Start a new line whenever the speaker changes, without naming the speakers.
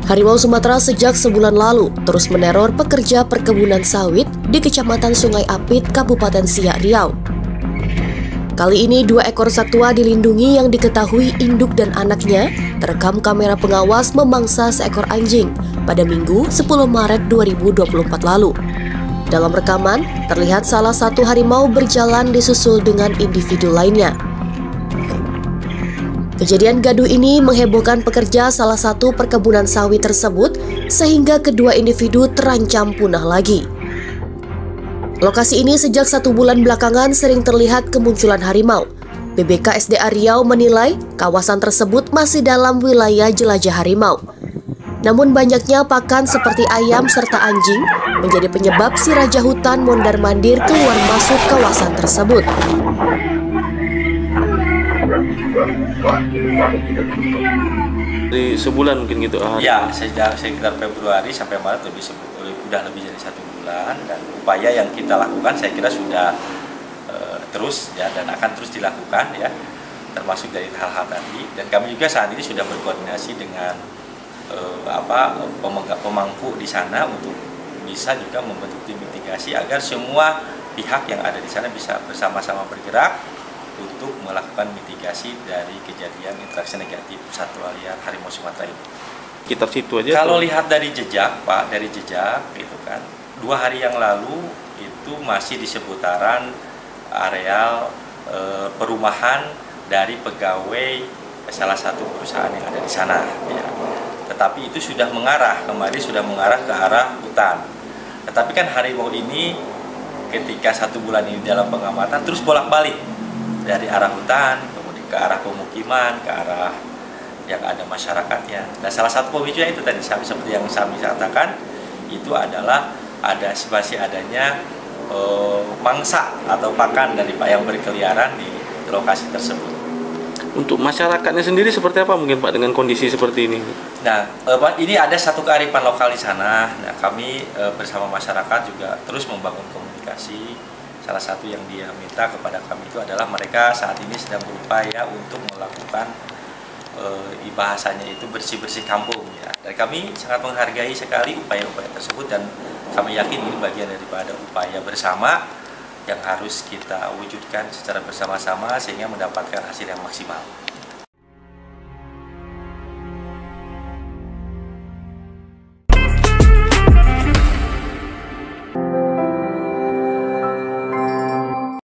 Harimau Sumatera sejak sebulan lalu terus meneror pekerja perkebunan sawit di Kecamatan Sungai Apit, Kabupaten Siak, Riau. Kali ini 2 ekor satwa dilindungi yang diketahui induk dan anaknya terekam kamera pengawas memangsa seekor anjing pada Minggu 10 Maret 2024 lalu. Dalam rekaman, terlihat salah satu harimau berjalan disusul dengan individu lainnya. Kejadian gaduh ini menghebohkan pekerja salah satu perkebunan sawit tersebut sehingga kedua individu terancam punah lagi. Lokasi ini sejak 1 bulan belakangan sering terlihat kemunculan harimau. BBK/SDA Riau menilai kawasan tersebut masih dalam wilayah jelajah harimau. Namun banyaknya pakan seperti ayam serta anjing menjadi penyebab si raja hutan mondar-mandir keluar masuk kawasan tersebut.
Di sebulan mungkin gitu?
Ya, sejak sekitar Februari sampai Maret udah lebih dari 1 bulan, dan upaya yang kita lakukan saya kira sudah terus ya, dan akan terus dilakukan ya, termasuk dari hal-hal tadi. Dan kami juga saat ini sudah berkoordinasi dengan pemangku di sana untuk bisa juga membentuk tim mitigasi agar semua pihak yang ada di sana bisa bersama-sama bergerak untuk melakukan mitigasi dari kejadian interaksi negatif satwa liar harimau Sumatera ini.
Sekitar situ aja.
Kalau lihat dari jejak, Pak, dari jejak gitu kan, 2 hari yang lalu itu masih di seputaran areal perumahan dari pegawai salah satu perusahaan yang ada di sana. Ya. Tetapi itu sudah mengarah, kemarin sudah mengarah ke arah hutan. Tetapi kan harimau ini ketika 1 bulan ini dalam pengamatan terus bolak-balik dari arah hutan, kemudian ke arah pemukiman, ke arah yang ada masyarakatnya. Nah, salah satu pemicunya itu tadi seperti yang saya katakan, itu adalah masih adanya mangsa atau pakan dari yang berkeliaran di lokasi tersebut.
Untuk masyarakatnya sendiri seperti apa mungkin Pak dengan kondisi seperti ini?
Nah, ini ada satu kearifan lokal di sana. Nah, kami bersama masyarakat juga terus membangun komunikasi. Salah satu yang dia minta kepada kami itu adalah mereka saat ini sedang berupaya untuk melakukan bahasanya itu bersih-bersih kampung ya. Dan kami sangat menghargai sekali upaya-upaya tersebut, dan kami yakin ini bagian daripada upaya bersama yang harus kita wujudkan secara bersama-sama sehingga mendapatkan hasil yang maksimal.